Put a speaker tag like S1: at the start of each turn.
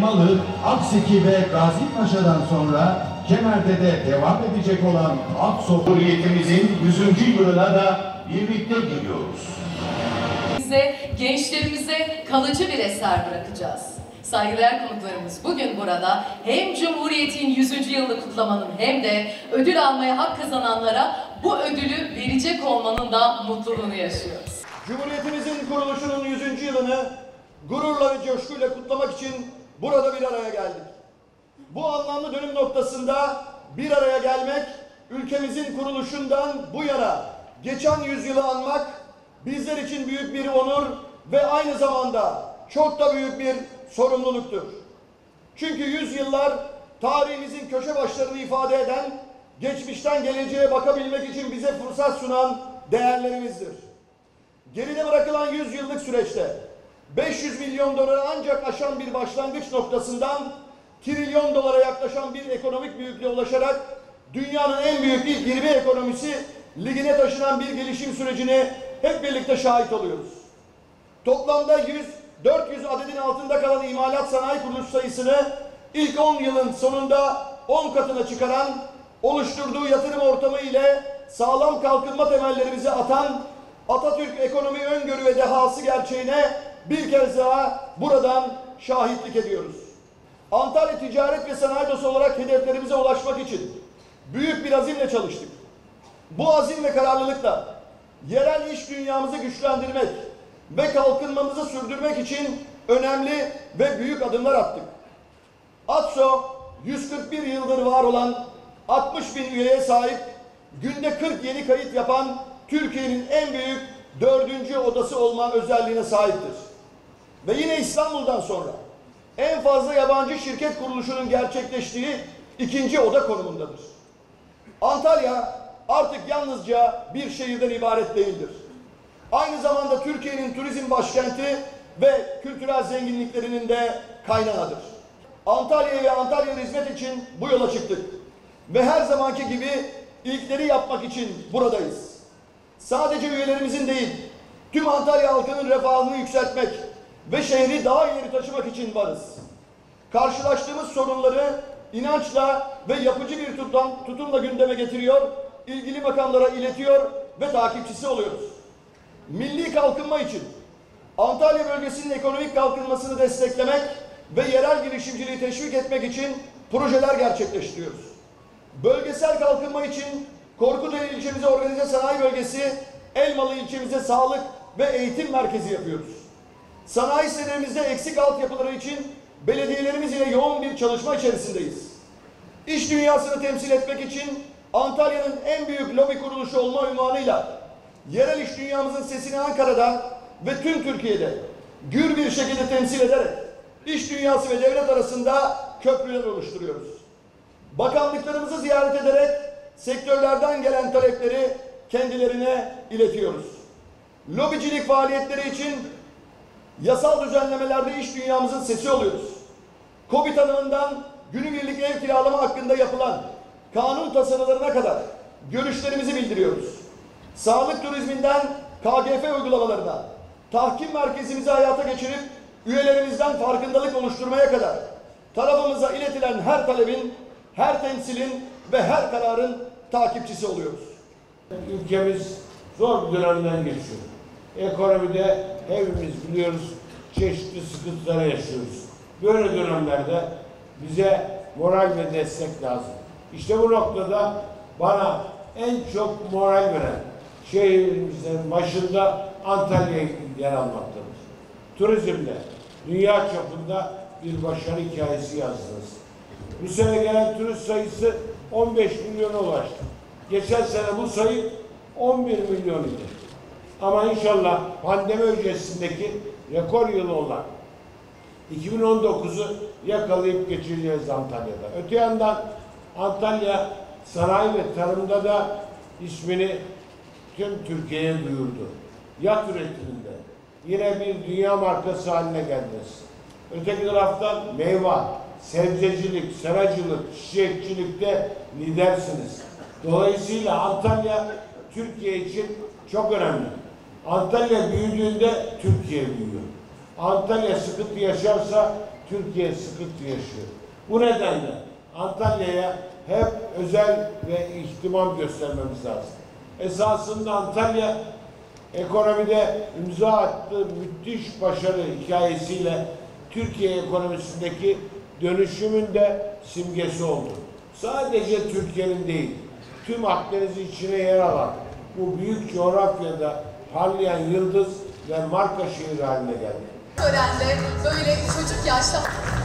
S1: Elmalı, Akseki ve Gazipaşa'dan sonra Kemer'de de devam edecek olan Akso Cumhuriyetimizin 100. yılına da birlikte gidiyoruz.
S2: Gençlerimize kalıcı bir eser bırakacağız. Saygıdeğer konuklarımız bugün burada hem Cumhuriyet'in 100. yılını kutlamanın hem de ödül almaya hak kazananlara bu ödülü verecek olmanın da mutluluğunu yaşıyoruz.
S3: Cumhuriyetimizin kuruluşunun 100. yılını gururla ve coşkuyla kutlamak için burada bir araya geldik. Bu anlamlı dönüm noktasında bir araya gelmek, ülkemizin kuruluşundan bu yana geçen yüzyılı anmak bizler için büyük bir onur ve aynı zamanda çok da büyük bir sorumluluktur. Çünkü yüzyıllar tarihimizin köşe başlarını ifade eden, geçmişten geleceğe bakabilmek için bize fırsat sunan değerlerimizdir. Geride bırakılan 100 yıllık süreçte 500 milyon doları ancak aşan bir başlangıç noktasından trilyon dolara yaklaşan bir ekonomik büyüklüğe ulaşarak dünyanın en büyük ilk 20 ekonomisi ligine taşınan bir gelişim sürecine hep birlikte şahit oluyoruz. Toplamda 400 adetin altında kalan imalat sanayi kuruluş sayısını ilk 10 yılın sonunda 10 katına çıkaran, oluşturduğu yatırım ortamı ile sağlam kalkınma temellerimizi atan Atatürk ekonomi öngörü ve dehası gerçeğine bir kez daha buradan şahitlik ediyoruz. Antalya Ticaret ve Sanayi Odası olarak hedeflerimize ulaşmak için büyük bir azimle çalıştık. Bu azim ve kararlılıkla yerel iş dünyamızı güçlendirmek ve kalkınmamızı sürdürmek için önemli ve büyük adımlar attık. ATSO 141 yıldır var olan 60 bin üyeye sahip, günde 40 yeni kayıt yapan Türkiye'nin en büyük 4. odası olma özelliğine sahiptir. Ve yine İstanbul'dan sonra en fazla yabancı şirket kuruluşunun gerçekleştiği 2. oda konumundadır. Antalya artık yalnızca bir şehirden ibaret değildir. Aynı zamanda Türkiye'nin turizm başkenti ve kültürel zenginliklerinin de kaynağıdır. Antalya'ya ve Antalya'ya hizmet için bu yola çıktık. Ve her zamanki gibi ilkleri yapmak için buradayız. Sadece üyelerimizin değil, tüm Antalya halkının refahını yükseltmek ve şehri daha ileri taşımak için varız. Karşılaştığımız sorunları inançla ve yapıcı bir tutumla gündeme getiriyor, ilgili makamlara iletiyor ve takipçisi oluyoruz. Milli kalkınma için Antalya bölgesinin ekonomik kalkınmasını desteklemek ve yerel girişimciliği teşvik etmek için projeler gerçekleştiriyoruz. Bölgesel kalkınma için Korkuteli ilçemize organize sanayi bölgesi, Elmalı ilçemize sağlık ve eğitim merkezi yapıyoruz. Sanayi sitelerimizde eksik altyapıları için belediyelerimiz ile yoğun bir çalışma içerisindeyiz. İş dünyasını temsil etmek için Antalya'nın en büyük lobi kuruluşu olma unvanıyla yerel iş dünyamızın sesini Ankara'da ve tüm Türkiye'de gür bir şekilde temsil ederek iş dünyası ve devlet arasında köprüler oluşturuyoruz. Bakanlıklarımızı ziyaret ederek sektörlerden gelen talepleri kendilerine iletiyoruz. Lobicilik faaliyetleri için yasal düzenlemelerde iş dünyamızın sesi oluyoruz. KOBİ tanımından günübirlik ev kiralama hakkında yapılan kanun tasarılarına kadar görüşlerimizi bildiriyoruz. Sağlık turizminden KGF uygulamalarına, tahkim merkezimizi hayata geçirip üyelerimizden farkındalık oluşturmaya kadar tarafımıza iletilen her talebin, her temsilin ve her kararın takipçisi oluyoruz.
S4: Ülkemiz zor bir dönemden geçiyor. Ekonomide hepimiz biliyoruz çeşitli sıkıntılara yaşıyoruz. Böyle dönemlerde bize moral ve destek lazım. İşte bu noktada bana en çok moral veren şehrimizin başında Antalya yer almaktadır. Turizmde dünya çapında bir başarı hikayesi yazdınız. Bu sene gelen turist sayısı 15 milyona ulaştı. Geçen sene bu sayı 11 milyon idi. Ama inşallah pandemi öncesindeki rekor yılı olan 2019'u yakalayıp geçireceğiz Antalya'da. Öte yandan Antalya sanayi ve tarımda da ismini tüm Türkiye'ye duyurdu. Yat üretiminde yine bir dünya markası haline geldiniz. Öteki taraftan meyve, sebzecilik, seracılık, çiçekçilikte lidersiniz. Dolayısıyla Antalya Türkiye için çok önemli. Antalya büyüdüğünde Türkiye büyüyor. Antalya sıkıntı yaşarsa Türkiye sıkıntı yaşıyor. Bu nedenle Antalya'ya hep özel ve ihtimam göstermemiz lazım. Esasında Antalya ekonomide imza attığı müthiş başarı hikayesiyle Türkiye ekonomisindeki dönüşümün de simgesi oldu. Sadece Türkiye'nin değil, tüm Akdeniz içine yer alan bu büyük coğrafyada parlayan yıldız ve marka şehir haline geldi.
S2: Törende böyle çocuk yaşta